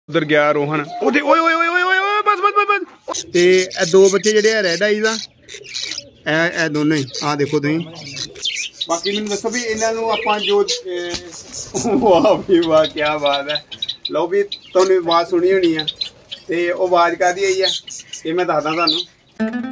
उधर गया रोहन ओए ओए ओए ओए ओए बस बस बस बस ते दो बच्चे जेडे रेड आईज आ दोनों ही आ देखो तुम बाकी मैंने दसो भी इन्हों आप जो वाह भी वाह क्या बात है लो भी तुहानू आवाज़ सुनी होनी है तो वो आवाज़ काहदी आई है ये मैं दसदा तुहानू।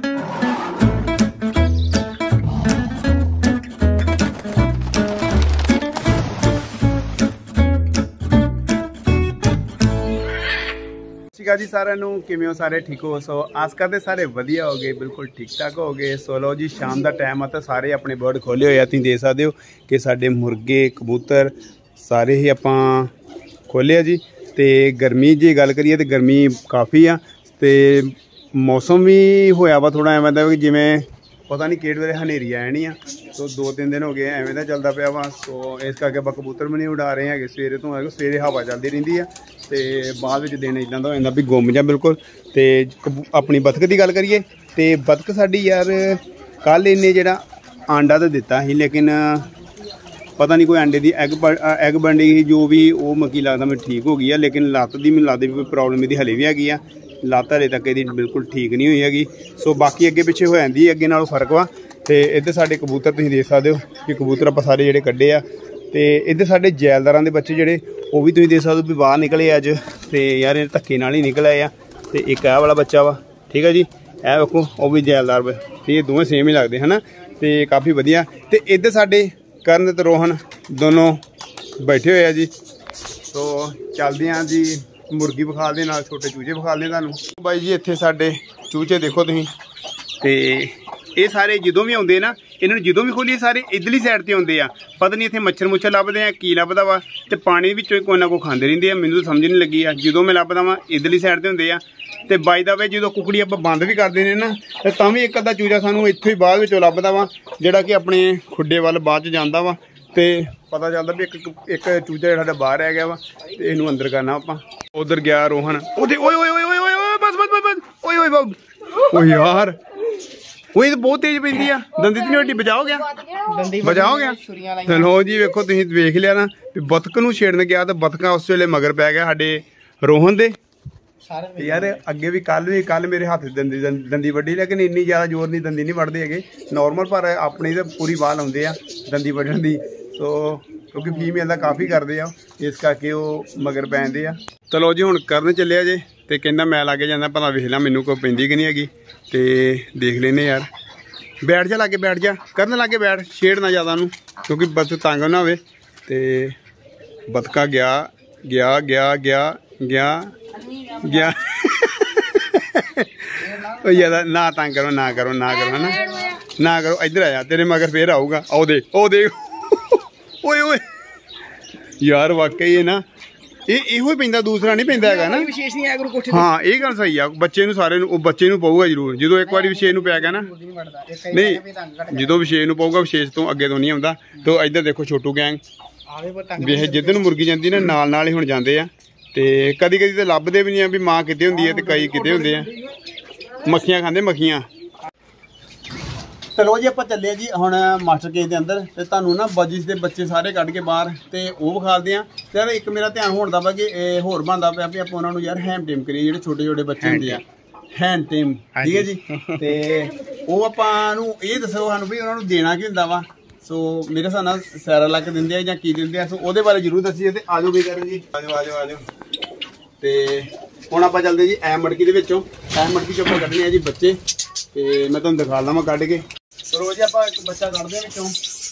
जी सारे किमें हो सारे ठीक हो सो आस करते सारे वधिया हो गए बिल्कुल ठीक ठाक हो गए। सो लो जी शाम का टाइम है तो सारे अपने बर्ड खोले हुए तुम देख सकते हो कि साढ़े मुर्गे कबूतर सारे ही आप खोले जी। तो गर्मी जी गल करिए तो गर्मी काफ़ी आ तो मौसम भी होया वा थोड़ा एवं कि जिमें पता नहीं किहड़े वेले हनेरी आ जानी आ। तो 2-3 दिन हो गए एवं का चलता पाया वा। सो इस करके आप कबूतर भी नहीं उड़ा रहे हैं सवेरे तो सवेरे हवा चलती रही है तो बाद में दिन इदा का हो जाता भी गुम जा बिल्कुल। तो अपनी बतख की गल करिए तो बतख साड़ी यार कल इन्हें जो आंडा तो दिता ही लेकिन पता नहीं कोई अंडे की एग बनी जो भी वो मकी लगता मैं ठीक हो गई है लेकिन लत्त की मैंने लगता भी कोई प्रॉब्लम यदि हले भी हैगी आ लत्त हले तक ये बिल्कुल ठीक नहीं हुई हैगी। सो बाकी अगे पिछे हो जाती अगे नालों फर्क वा। तो इधर साढ़े कबूतर तुम देख सकते हो कि कबूतर आप सारे जोड़े कड्ढे आ। तो इधर साढ़े जैलदार के बच्चे जोड़े वो भी तुम देख सकते हो भी बाहर निकले अज तो यार धक्के नाल ही निकल आए। तो एक वाला बच्चा वा ठीक है जी ए वेखो वो भी जैलदार तो ये दोवें सेम ही लगते है ना तो काफ़ी वधिया। तो इधर साढ़े करण ते रोहन दोनों बैठे हुए जी। तो चलते हैं जी मुर्गी विखा दे नाल छोटे चूचे विखा दे तुहानू बाई जी। इत्थे साडे चूचे देखो तुसीं ते ये सारे जदों भी आउंदे ना इन्होंने जदों भी खोलिए सारे इधरली साइड ते आउंदे आ। पता नहीं इत्थे मच्छर मुच्छर लभदे आ की लभदा वा ते पानी विचों कोई ना कोई खांदे रहिंदे आ मैनूं समझ नहीं लगी आ। जदों मैं लभदा वा इधरली साइड ते हुंदे आ ते बाई दा वे जदों कुकड़ी आपां बंद भी कर देने ना तां भी एक अद्धा चूचा सानूं इत्थों ही बाहर विचों लभदा वा जिहड़ा कि अपने खुड्डे वल बाद च जांदा वा। तो पता चलता भी एक चूचा जो बाहर रह गया वा तो इनू अंदर करना आप। उधर गया रोहन ओए ओए ओए ओए ओए बस बस बस ओए ओए ओए यार वही तो बहुत तेज पैंदी आ दंदी तो नहीं हड्डी बचाओ गया चलो जी वेखो तुम वेख लिया ना भी बतख नूं छेड़न गया तो बतखा उस वेले मगर पै गया साडे रोहन दे यार। अगे भी कल मेरे हाथ दंदी वड्डी लेकिन इन्नी ज़्यादा जोर नहीं दंदी नहीं वढ़ते है नॉर्मल पर अपनी तो पूरी बाल आउंदे आ दंदी वढ़न की। तो क्योंकि फीमेल का काफ़ी करते आ इस करके वो मगर पैंदे आ। चलो जी हुण करन चलिया जे तो कहना मैं लागे जाना भला वेख ला मैनू कोई पैंदी कि नहीं हैगी तो देख लेने यार। बैठ जा लागे बैठ जा करन लागे बैठ छेड़ना ज़्यादा नूं क्योंकि बतख तंग ना होवे। तो बतखा गया गया गया गया गया गया ज़्यादा ना तंग करो ना करो ना करो है ना करो इधर आया तेरे मगर फिर आऊगा ओ देख ओए ओए यार वाकई है ना ये इहो ही पैंदा दूसरा नहीं पैंदा हैगा ना। हाँ ये गल सही है बच्चे सारे बच्चे पऊगा जरूर जो एक बार विशेष पै गया ना नहीं जो विशेष पऊगा विशेष तो अगे तो नहीं आता। तो इधर देखो छोटू गैंग वे जिधर मुर्गी जाती ना नाल ही हुण जांदे आ ते कदी कदी तो लभदे भी नहीं भी माँ किते हुंदी है ते कई किते हुंदे आ मक्खियां खांदे मक्खियां। चलो जी आप चले जी हुण मास्टर केज के अंदर तो तुहानू ना बजिस के बच्चे सारे कढ़ के बाहर तो वो विखाते हैं। तो यार एक मेरा ध्यान होता वा कि होर बनता पाया भी आप उन्होंने यार हैंड टेम करिए जो छोटे छोटे बच्चे होंगे आ हैंड टेम ठीक है जी। तो वो आपू ये दसो सानू भी उन्होंने देना की होंदा वा। सो मेरे हिसाब नाल सैरा ला के दिंदे जां की दिंदे आ। सो वो बारे जरूर दसिए तो आजो भी करें जी आजो तो हुण आपां चलदे जी ऐ मटकी दे विचों ऐ मटकी चों आपां कड्ढने आ जी बच्चे तो मैं तुहानू दिखा लवां कढ़ के। तो रोज आप एक बच्चा कढ़ते विचों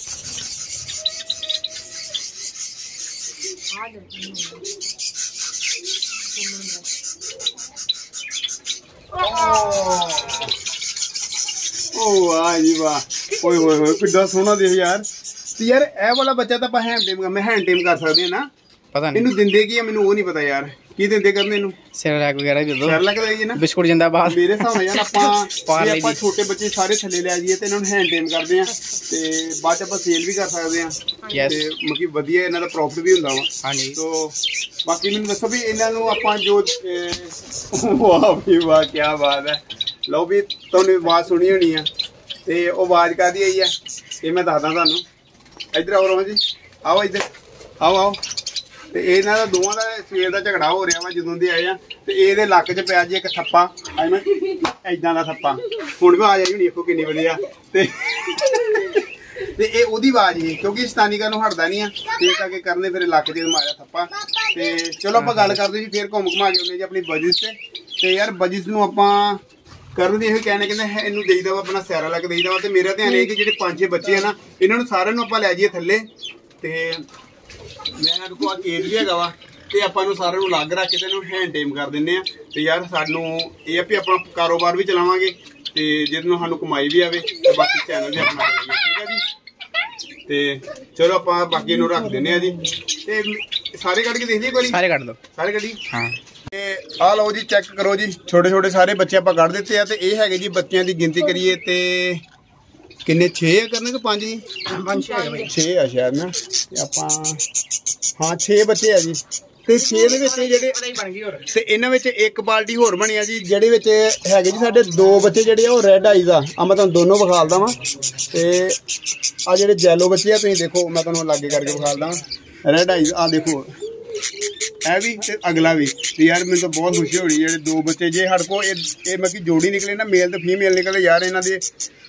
वाह जी वाह ओए होए होए किड्डा सोहना देख यार। तो यार ए वाला बच्चा तो मैं हैंड टेम कर सकते हैं ना पता नहीं इनू दिंदे की मैनू वो नहीं पता यार की दिंदे करने इनू सेरेलैक वगैरह दे दो सेरेलैक देइए ना बिस्कुट जिंदा बाहर मेरे हिसाब नाल यार आपां छोटे बच्चे सारे थल्ले ले जाइए ते इन्हां नूं हैंड टेम करदे आ ते बाद च आपां सेल भी कर सकदे आ ते मतलब वधिया इन्हां दा प्रॉफिट भी हुंदा वा। हां जी तो बाकी मैनूं दसो भी इन्हां नूं आपां जो वाह भी वाह क्या बात है लो भी तुहानूं आवाज़ सुनी होनी है तो वो आवाज़ काहदी आई है ये मैं दसदा तुहानूं। इधर आओ रोहन जी आओ इधर आओ आओ ਤੇ ਇਹਨਾਂ ਦਾ ਦੋਵਾਂ ਦਾ ਸਵੇਰ ਦਾ ਝਗੜਾ ਹੋ ਰਿਹਾ ਵਾ ਜਦੋਂ ਦੇ ਆਏ ਆ। ਤੇ ਇਹਦੇ ਲੱਕ 'ਚ ਪਿਆ ਜੀ ਇੱਕ ਥੱਪਾ, ਐਦਾਂ ਦਾ ਥੱਪਾ। ਹੁਣ ਵੀ ਆ ਜਾਈ ਹੋਣੀ, ਦੇਖੋ ਕਿੰਨੀ ਵਧੀਆ। ਤੇ ਇਹ ਉਹਦੀ ਆਵਾਜ਼ ਹੀ, ਕਿਉਂਕਿ ਸਤਾਨੀਕਾ ਨੂੰ ਹਟਦਾ ਨਹੀਂ ਆ, ਤੇ ਇਹ ਕਰਕੇ ਕਰਨੇ ਫਿਰ ਲੱਕ 'ਚ ਮਾਰਿਆ ਥੱਪਾ। ਤੇ ਚਲੋ ਆਪਾਂ ਗੱਲ ਕਰਦੇ ਜੀ, ਫਿਰ ਘੁੰਮ ਘੁਮਾ ਕੇ ਆਉਂਦੇ ਜੀ ਆਪਣੀ ਬਜਿਸ ਤੇ। ਤੇ ਯਾਰ ਬਜਿਸ ਨੂੰ ਆਪਾਂ ਕਰਨ ਦੀ ਇਹ ਕਹਿੰਦੇ ਇਹਨੂੰ ਦੇਈਦਾ ਵਾ, ਆਪਣਾ ਸੈਰਾ ਲੈ ਕੇ ਦੇਈਦਾ ਵਾ। ਤੇ ਮੇਰਾ ਧਿਆਨ ਇਹ ਕਿ ਜਿਹੜੇ 5-6 ਬੱਚੇ ਆ ਨਾ, ਇਹਨਾਂ ਨੂੰ ਸਾਰਿਆਂ ਨੂੰ ਆਪਾਂ ਲੈ ਜਾਈਏ ਥੱਲੇ। ਤੇ ਮੈਂ ਕੋਲ ਕੇਜ ਵੀ ਹੈਗਾ ਵਾ, ਤੇ ਆਪਾਂ ਨੂੰ ਸਾਰਿਆਂ ਨੂੰ ਅਲੱਗ ਰੱਖ ਕੇ ਤੇ ਇਹਨੂੰ ਹੈਂਡ ਟੇਮ ਕਰ ਦਿੰਦੇ ਆ। ਤੇ ਯਾਰ ਸਾਨੂੰ ਇਹ ਆ ਵੀ ਆਪਾਂ ਕਾਰੋਬਾਰ ਵੀ ਚਲਾਵਾਂਗੇ, ਤੇ ਜਿਹਦੇ ਨਾਲ ਸਾਨੂੰ ਕਮਾਈ ਵੀ ਆਵੇ, ਤੇ ਬਾਕੀ ਚੈਨਲ ਵੀ ਆਪਣਾ ਚਲਾਈਏ, ਠੀਕ ਹੈ ਜੀ। ਤੇ ਚਲੋ ਆਪਾਂ ਬਾਕੀ ਨੂੰ ਰੱਖ ਦਿੰਦੇ ਆ ਜੀ। ਤੇ ਸਾਰੇ ਕੱਢ ਕੇ ਦੇਖ ਲਈਏ ਇੱਕ ਵਾਰੀ, ਸਾਰੇ ਕੱਢ ਲਓ, ਸਾਰੇ ਕੱਢੀ। ਹਾਂ ਤੇ ਆ ਲਓ ਜੀ, ਚੈੱਕ ਕਰੋ ਜੀ, ਛੋਟੇ ਛੋਟੇ ਸਾਰੇ ਬੱਚੇ ਆਪਾਂ ਕੱਢ ਦਿੱਤੇ ਆ। ਤੇ ਇਹ ਹੈਗੇ ਜੀ ਬੱਚਿਆਂ ਦੀ ਗਿਣਤੀ ਕਰੀਏ ਤੇ ਕਿੰਨੇ 6 ਕਰਨੇ ਕਿ 5 ਜੀ? 6 ਆ ਸ਼ਾਇਦ ਨਾ। ਤੇ ਆਪਾਂ ਹਾਂ 6 ਬੱਚੇ ਆ ਜੀ। ਤੇ 6 ਦੇ ਵਿੱਚ ਜਿਹੜੇ ਤੇ ਇਹਨਾਂ ਵਿੱਚ ਇੱਕ ਬਾਲਟੀ ਹੋਰ ਬਣੀ ਆ ਜੀ, ਜਿਹੜੇ ਵਿੱਚ ਹੈਗੇ ਜੀ ਸਾਡੇ 2 ਬੱਚੇ ਜਿਹੜੇ ਆ ਉਹ ਰੈੱਡ ਆਈਜ਼ ਆ। ਮੈਂ ਤੁਹਾਨੂੰ ਦੋਨੋਂ ਵਿਖਾਲਦਾ ਵਾਂ। ਤੇ ਆ ਜਿਹੜੇ ਜੈਲੋ ਬੱਚੇ ਆ ਤੁਸੀਂ ਦੇਖੋ, ਮੈਂ ਤੁਹਾਨੂੰ ਲਾਗੇ ਕਰਕੇ ਵਿਖਾਲਦਾ ਵਾਂ। ਰੈੱਡ ਆਈਜ਼ ਆ ਦੇਖੋ, ਇਹ ਵੀ ਤੇ ਅਗਲਾ ਵੀ। ਤੇ ਯਾਰ ਮੈਨੂੰ ਤਾਂ ਬਹੁਤ ਖੁਸ਼ੀ ਹੋ ਰਹੀ, ਜਿਹੜੇ 2 ਬੱਚੇ ਜੇ ਸਾਡੇ ਕੋਲ ਇਹ ਮਤਲਬ ਕਿ ਜੋੜੀ ਨਿਕਲੇ ਨਾ, ਮੇਲ ਤੇ ਫੀਮੇਲ ਨਿਕਲੇ ਯਾਰ, ਇਹਨਾਂ ਦੇ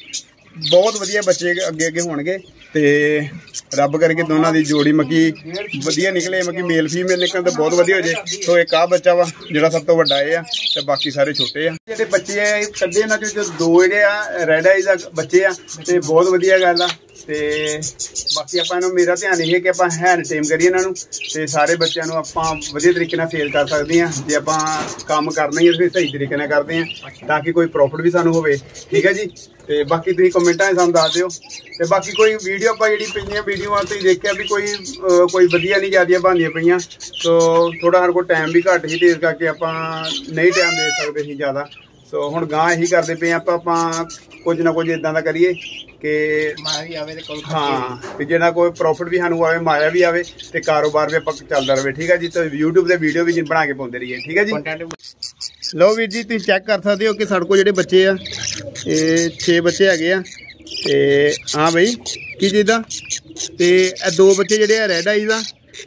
ਬਹੁਤ ਵਧੀਆ ਬੱਚੇ ਅੱਗੇ ਅੱਗੇ ਹੋਣਗੇ। ਤੇ ਰੱਬ ਕਰਕੇ ਦੋਨਾਂ ਦੀ ਜੋੜੀ ਮੱਕੀ ਵਧੀਆ ਨਿਕਲੇ, ਮੱਕੀ ਮੇਲ ਫੀਮੇਲ ਨਿਕਲਣ ਤਾਂ ਬਹੁਤ ਵਧੀਆ ਹੋ ਜੇ। ਸੋ ਇੱਕ ਆਹ ਬੱਚਾ ਵਾ ਜਿਹੜਾ ਸਭ ਤੋਂ ਵੱਡਾ ਇਹ ਆ, ਤੇ ਬਾਕੀ ਸਾਰੇ ਛੋਟੇ ਆ। ਜਿਹੜੇ ਬੱਚੇ ਆ ਕੱਢੇ ਇਹਨਾਂ ਚੋਂ 2 ਜਿਹੜੇ ਆ ਰੈੱਡ ਆਈਜ਼ ਆ ਬੱਚੇ ਆ, ਤੇ ਬਹੁਤ ਵਧੀਆ ਗੱਲ ਆ। ਤੇ ਬਾਕੀ ਆਪਾਂ ਇਹਨੂੰ, ਮੇਰਾ ਧਿਆਨ ਇਹ ਹੈ ਕਿ ਆਪਾਂ ਹੈਂਡ ਟੇਮ ਕਰੀਏ ਇਹਨਾਂ ਨੂੰ, ਤੇ ਸਾਰੇ ਬੱਚਿਆਂ ਨੂੰ ਆਪਾਂ ਵਧੀਆ ਤਰੀਕੇ ਨਾਲ ਸੇਲ ਕਰ ਸਕਦੇ ਹਾਂ। ਜੇ ਆਪਾਂ ਕੰਮ ਕਰਨਾ ਹੀ ਫਿਰ ਸਹੀ ਤਰੀਕੇ ਨਾਲ ਕਰਦੇ ਹਾਂ, ਤਾਂ ਕਿ ਕੋਈ ਪ੍ਰੋਫਿਟ ਵੀ ਸਾਨੂੰ ਹੋਵੇ, ਠੀਕ ਹੈ ਜੀ। ਤੇ ਬਾਕੀ ਤੁਸੀਂ ਕਮੈਂਟਾਂ 'ਚ ਸਾਨੂੰ ਦੱਸ ਦਿਓ। ਤੇ ਬਾਕੀ ਕੋਈ ਵੀਡੀਓ ਆਪਾਂ ਜਿਹੜੀ ਪਈਆਂ ਵੀਡੀਓਆਂ ਤੁਸੀਂ ਦੇਖਿਆ ਵੀ ਕੋਈ ਵਧੀਆ ਨਹੀਂ ਜ਼ਿਆਦੀਆਂ ਬਣਦੀਆਂ ਪਈਆਂ। ਸੋ ਥੋੜਾ ਸਾਡੇ ਕੋਲ ਟਾਈਮ ਵੀ ਘੱਟ ਸੀ, ਤੇ ਇਸ ਕਰਕੇ ਆਪਾਂ ਨਹੀਂ ਟਾਈਮ ਦੇ ਸਕਦੇ ਸੀ ਜ਼ਿਆਦਾ। ਸੋ ਹੁਣ ਗਾਂ ਇਹੀ ਕਰਦੇ ਪਏ ਆਪਾਂ ਕੁਝ ਨਾ ਕੁਝ ਇਦਾਂ ਦਾ ਕਰੀਏ ਕਿ ਮਾਇਆ ਵੀ ਆਵੇ, ਤੇ ਹਾਂ ਤੇ ਜਿਹੜਾ ਕੋਈ ਪ੍ਰੋਫਿਟ ਵੀ ਸਾਨੂੰ ਆਵੇ, ਮਾਇਆ ਵੀ ਆਵੇ, ਤੇ ਕਾਰੋਬਾਰ ਵੀ ਆਪਾਂ ਚੱਲਦਾ ਰਹੇ, ਠੀਕ ਹੈ ਜੀ। ਤੇ YouTube ਤੇ ਵੀਡੀਓ ਵੀ ਬਣਾ ਕੇ ਪਾਉਂਦੇ ਰਹੀਏ, ਠੀਕ ਹੈ ਜੀ। ਲਓ ਵੀਰ ਜੀ, ਤੁਸੀਂ ਚੈੱਕ ਕਰ ਸਕਦੇ ਹੋ ਕਿ ਸਾਡੇ ਕੋਲ ਜਿਹੜੇ ਬੱਚੇ ਆ ਇਹ 6 ਬੱਚੇ ਹੈਗੇ ਆ। ਤੇ ਹਾਂ ਬਈ ਕੀ ਚੀਜ਼ ਦਾ, ਤੇ ਇਹ 2 ਬੱਚੇ ਜਿਹੜੇ ਆ ਰੈੱਡ ਆਈਜ਼ ਆ,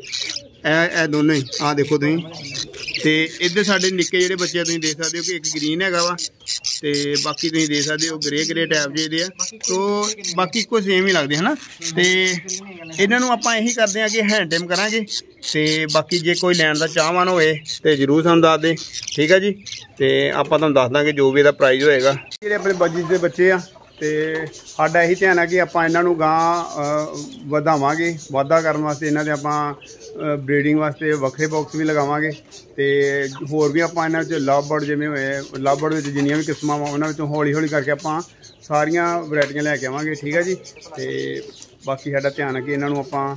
ਇਹ ਦੋਨੋਂ ਹੀ ਆਹ ਦੇਖੋ ਤੁਸੀਂ। ਤੇ ਇੱਧਰ ਸਾਡੇ ਨਿੱਕੇ ਜਿਹੜੇ ਬੱਚੇ ਤੁਸੀਂ ਦੇਖ ਸਕਦੇ ਹੋ ਕਿ ਇੱਕ ਗ੍ਰੀਨ ਹੈਗਾ ਵਾ, ਤੇ ਬਾਕੀ ਤੁਸੀਂ ਦੇਖ ਸਕਦੇ ਹੋ ਗ੍ਰੇ ਟਾਈਪ ਜਿਹੇ ਆ। ਸੋ ਬਾਕੀ ਇੱਕੋ ਸੇਮ ਹੀ ਲੱਗਦੇ ਹਨਾ। ਤੇ ਇਹਨਾਂ ਨੂੰ ਆਪਾਂ ਇਹੀ ਕਰਦੇ ਹਾਂ ਕਿ ਹੈਂਡ ਟੇਮ ਕਰਾਂਗੇ। ਤੇ ਬਾਕੀ ਜੇ ਕੋਈ ਲੈਣ ਦਾ ਚਾਹਵਾਨ ਹੋਏ ਤੇ ਜ਼ਰੂਰ ਸਾਨੂੰ ਦੱਸ ਦੇ, ਠੀਕ ਹੈ ਜੀ। ਤੇ ਆਪਾਂ ਤੁਹਾਨੂੰ ਦੱਸ ਦਾਂਗੇ ਜੋ ਵੀ ਇਹਦਾ ਪ੍ਰਾਈਜ਼ ਹੋਏਗਾ। ਜਿਹੜੇ ਆਪਣੇ ਬਜਿਸ ਦੇ ਬੱਚੇ ਆ, ਤੇ ਸਾਡਾ ਇਹੀ ਧਿਆਨ ਹੈ ਕਿ ਆਪਾਂ ਇਹਨਾਂ ਨੂੰ ਗਾਂ ਵਧਾਵਾਂਗੇ। ਵਾਧਾ ਕਰਨ ਵਾਸਤੇ ਇਹਨਾਂ ਦੇ ਆਪਾਂ ਬਰੀਡਿੰਗ ਵਾਸਤੇ ਵੱਖਰੇ ਬਾਕਸ ਵੀ ਲਗਾਵਾਂਗੇ। ਤੇ ਹੋਰ ਵੀ ਆਪਾਂ ਇਹਨਾਂ ਵਿੱਚ ਲਵ ਬਰਡ ਜਿਵੇਂ ਹੋਏ, ਲਵ ਬਰਡ ਵਿੱਚ ਜਿੰਨੀਆਂ ਵੀ ਕਿਸਮਾਂ ਵਾ ਉਹਨਾਂ ਵਿੱਚੋਂ ਹੌਲੀ ਹੌਲੀ ਕਰਕੇ ਆਪਾਂ ਸਾਰੀਆਂ ਵੈਰਾਈਟੀਆਂ ਲੈ ਕੇ ਆਵਾਂਗੇ, ਠੀਕ ਹੈ ਜੀ। ਤੇ ਬਾਕੀ ਸਾਡਾ ਧਿਆਨ ਹੈ ਕਿ ਇਹਨਾਂ ਨੂੰ ਆਪਾਂ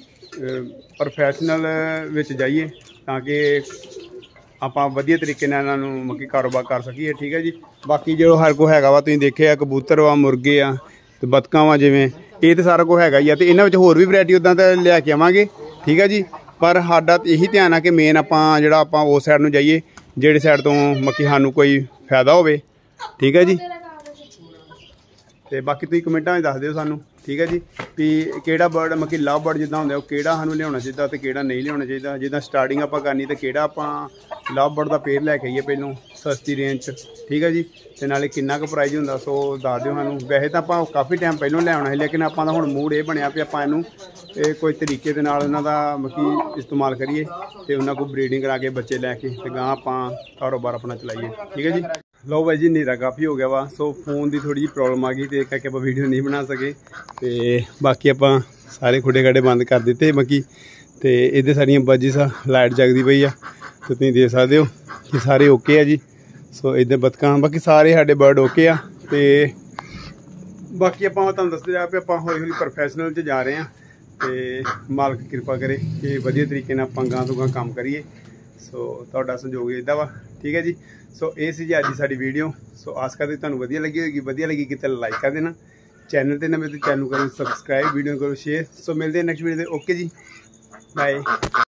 ਪ੍ਰੋਫੈਸ਼ਨਲ ਵਿੱਚ ਜਾਈਏ, ਤਾਂ ਕਿ ਆਪਾਂ ਵਧੀਆ ਤਰੀਕੇ ਨਾਲ ਇਹਨਾਂ ਨੂੰ ਮੱਕੀ ਕਾਰੋਬਾਰ ਕਰ ਸਕੀਏ, ਠੀਕ ਹੈ ਜੀ। ਬਾਕੀ ਜੋ ਹਰ ਕੋ ਹੈਗਾ ਵਾ ਤੁਸੀਂ ਦੇਖਿਆ, ਕਬੂਤਰ ਵਾ, ਮੁਰਗੇ ਆ, ਤੇ ਬਤਕਾਂ ਵਾ, ਜਿਵੇਂ ਇਹ ਤਾਂ ਸਾਰਾ ਕੁਝ ਹੈਗਾ ਹੀ ਆ। ਤੇ ਇਹਨਾਂ ਵਿੱਚ ਹੋਰ ਵੀ ਵੈਰਾਈਟੀ ਉੱਦਾਂ ਤਾਂ ਲਿਆ ਕੇ ਆਵਾਂਗੇ, ਠੀਕ ਹੈ ਜੀ। ਪਰ ਸਾਡਾ ਇਹੀ ਧਿਆਨ ਆ ਕਿ ਮੇਨ ਆਪਾਂ ਉਸ ਸਾਈਡ ਨੂੰ ਜਾਈਏ ਜਿਹੜੀ ਸਾਈਡ ਤੋਂ ਮੱਕੀ ਸਾਨੂੰ ਕੋਈ ਫਾਇਦਾ ਹੋਵੇ, ਠੀਕ ਹੈ ਜੀ। ਤੇ ਬਾਕੀ ਤੁਸੀਂ ਕਮੈਂਟਾਂ ਵਿੱਚ ਦੱਸ ਦਿਓ ਸਾਨੂੰ, ਠੀਕ ਹੈ ਜੀ, ਵੀ ਕਿਹੜਾ ਬਰਡ ਮੱਕੀ ਲਵ ਬਰਡ ਜਿੱਦਾਂ ਹੁੰਦਾ ਉਹ ਕਿਹੜਾ ਸਾਨੂੰ ਲਿਆਉਣਾ ਚਾਹੀਦਾ ਤੇ ਕਿਹੜਾ ਨਹੀਂ ਲਿਆਉਣਾ ਚਾਹੀਦਾ। ਜਿੱਦਾਂ ਸਟਾਰਟਿੰਗ ਆਪਾਂ ਕਰਨੀ ਤਾਂ ਕਿਹੜਾ ਆਪਾਂ ਲਵ ਬਰਡ ਦਾ ਪੇਅਰ ਲੈ ਕੇ ਆਈਏ ਪਹਿਲੋਂ ਸਸਤੀ ਰੇਂਜ 'ਚ, ਠੀਕ ਹੈ ਜੀ। ਤੇ ਨਾਲੇ ਕਿੰਨਾ ਕੁ ਪ੍ਰਾਈਜ਼ ਹੁੰਦਾ ਸੋ ਦੱਸ ਦਿਓ ਸਾਨੂੰ। ਵੈਸੇ ਤਾਂ ਆਪਾਂ ਕਾਫੀ ਟਾਈਮ ਪਹਿਲਾਂ ਲਿਆਉਣਾ ਸੀ, ਲੇਕਿਨ ਆਪਾਂ ਦਾ ਹੁਣ ਮੂਡ ਇਹ ਬਣਿਆ ਵੀ ਆਪਾਂ ਇਹਨੂੰ ਕੋਈ ਤਰੀਕੇ ਦੇ ਨਾਲ ਉਹਨਾਂ ਦਾ ਮੱਕੀ ਇਸਤੇਮਾਲ ਕਰੀਏ, ਤੇ ਉਹਨਾਂ ਕੋਲ ਬਰੀਡਿੰਗ ਕਰਾ ਕੇ ਬੱਚੇ ਲੈ ਕੇ ਤੇ ਗਾਂ ਆਪਾਂ ਕਾਰੋਬਾਰ ਆਪਣਾ ਚਲਾਈਏ, ਠੀਕ ਹੈ ਜੀ। ਲਓ ਬਾਈ ਜੀ, ਹਨੇਰਾ ਕਾਫੀ ਹੋ ਗਿਆ ਵਾ। ਸੋ ਫੋਨ ਦੀ ਥੋੜੀ ਜਿਹੀ ਪ੍ਰੋਬਲਮ ਆ ਗਈ, ਤੇ ਕਰਕੇ ਆਪਾਂ ਵੀਡੀਓ ਨਹੀਂ ਬਣਾ ਸਕੇ। ਤੇ ਬਾਕੀ ਆਪਾਂ ਸਾਰੇ ਖੁੱਡੇ ਖੱਡੇ ਬੰਦ ਕਰ ਦਿੱਤੇ ਬਾਕੀ। ਤੇ ਇਹਦੇ ਸਾਰੀਆਂ ਬਜਿਸ ਆ, ਲਾਈਟ ਜਗਦੀ ਪਈ ਆ, ਤੇ ਤੁਸੀਂ ਦੇਖ ਸਕਦੇ ਹੋ ਕਿ ਸਾਰੇ ਓਕੇ ਆ ਜੀ। ਸੋ ਇੱਧਰ ਬਤਕਾਂ, ਬਾਕੀ ਸਾਰੇ ਸਾਡੇ ਬਰਡ ਓਕੇ ਆ। ਤੇ ਬਾਕੀ ਆਪਾਂ ਤੁਹਾਨੂੰ ਦੱਸਦੇ ਜਾ ਵੀ ਆਪਾਂ ਹੌਲੀ ਹੌਲੀ ਪ੍ਰੋਫੈਸ਼ਨਲ 'ਚ ਜਾ ਰਹੇ ਹਾਂ, ਤੇ ਮਾਲਕ ਕਿਰਪਾ ਕਰੇ ਕਿ ਵਧੀਆ ਤਰੀਕੇ ਨਾਲ ਆਪਾਂ ਗਾਂ ਤੋਂ ਗਾਂ ਕੰਮ ਕਰੀਏ। ਸੋ ਤੁਹਾਡਾ ਸਹਿਯੋਗ ਇੱਦਾਂ ਵਾ, ਠੀਕ ਹੈ ਜੀ। ਸੋ ਇਹ ਸੀ ਜੀ ਅੱਜ ਦੀ ਸਾਡੀ ਵੀਡੀਓ। ਸੋ ਆਸ ਕਰਦੇ ਤੁਹਾਨੂੰ ਵਧੀਆ ਲੱਗੀ ਹੋਏਗੀ। ਵਧੀਆ ਲੱਗੀ ਕਿਤੇ ਲਾਈਕ ਕਰ ਦੇਣਾ, ਚੈਨਲ ਤੇ ਨਵੇਂ ਤੇ ਚੈਨਲ ਕਰੋ ਸਬਸਕ੍ਰਾਈਬ, ਵੀਡੀਓ ਕਰੋ ਸ਼ੇਅਰ। ਸੋ ਮਿਲਦੇ ਹਾਂ ਨੈਕਸਟ ਵੀਡੀਓ ਤੇ। ਓਕੇ ਜੀ, ਬਾਏ।